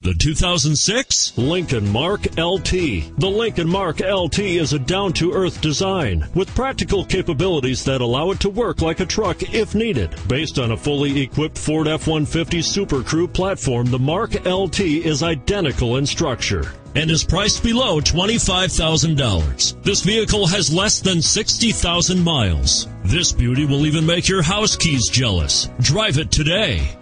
The 2006 Lincoln Mark LT. The Lincoln Mark LT is a down-to-earth design with practical capabilities that allow it to work like a truck if needed. Based on a fully equipped Ford F-150 Supercrew platform, the Mark LT is identical in structure and is priced below $25,000. This vehicle has less than 60,000 miles. This beauty will even make your house keys jealous. Drive it today.